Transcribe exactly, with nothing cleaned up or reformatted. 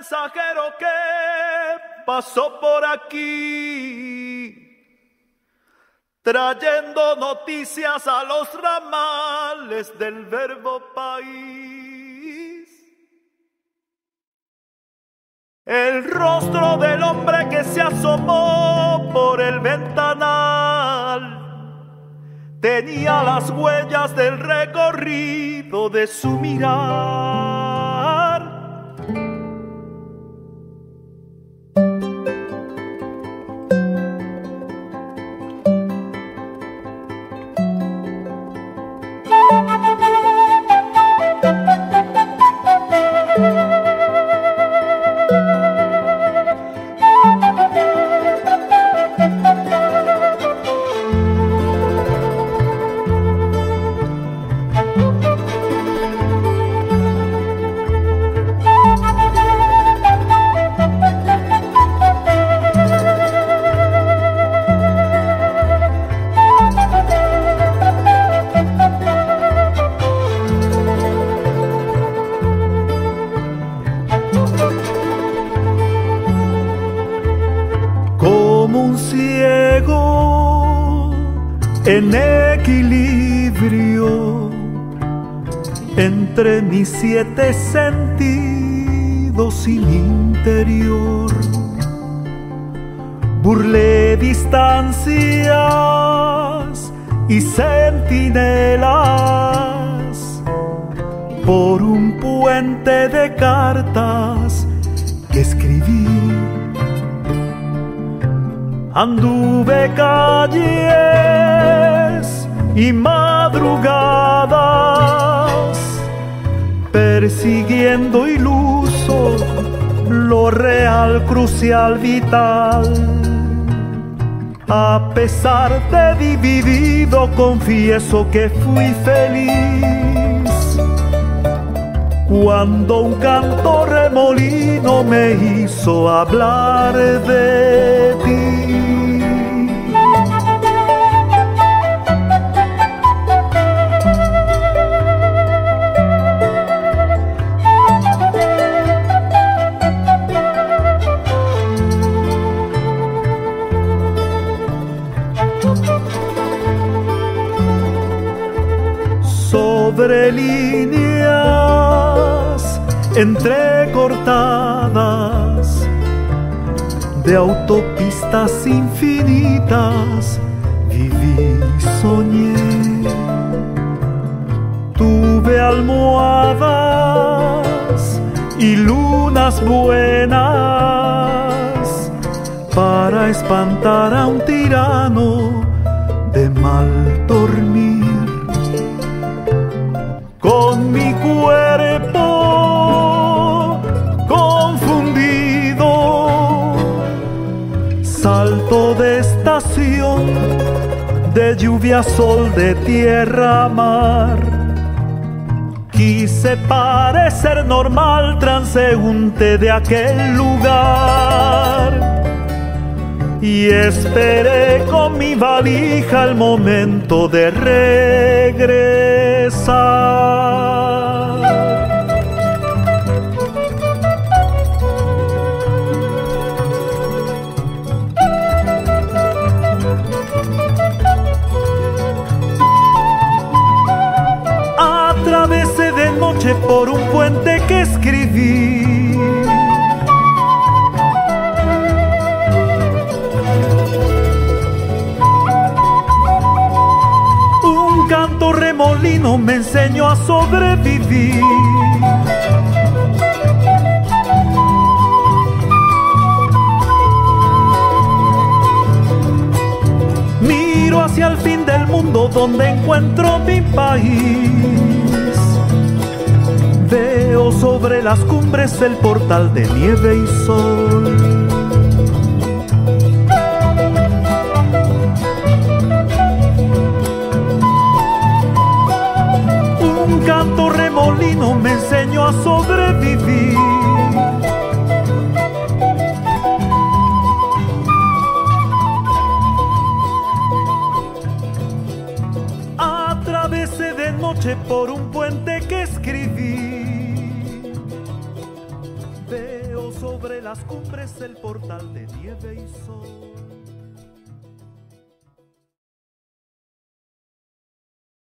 mensajero que pasó por aquí, trayendo noticias a los ramales del verbo país. El rostro del hombre que se asomó por el ventanal tenía las huellas del recorrido de su mirar. Como un ciego en equilibrio entre mis siete sentidos y mi interior, burlé distancias y centinelas por un puente de cartas que escribí. Anduve calles y madrugadas, persiguiendo iluso lo real, crucial, vital. A pesar de dividido, confieso que fui feliz cuando un canto remolino me hizo hablar de ti. Sobre líneas entrecortadas de autopistas infinitas viví, soñé. Tuve almohadas y lunas buenas para espantar a un tirano de mal dormir. Con mi cuerpo confundido, salto de estación, de lluvia a sol, de tierra a mar. Quise parecer normal, transeúnte de aquel lugar, y esperé con mi valija el momento de regresar. Atravesé de noche por un puente que escribí. Remolino me enseñó a sobrevivir. Miro hacia el fin del mundo donde encuentro mi país. Veo sobre las cumbres el portal de nieve y sol. Canto remolino me enseñó a sobrevivir. Atravesé de noche por un puente que escribí. Veo sobre las cumbres el portal de nieve y sol.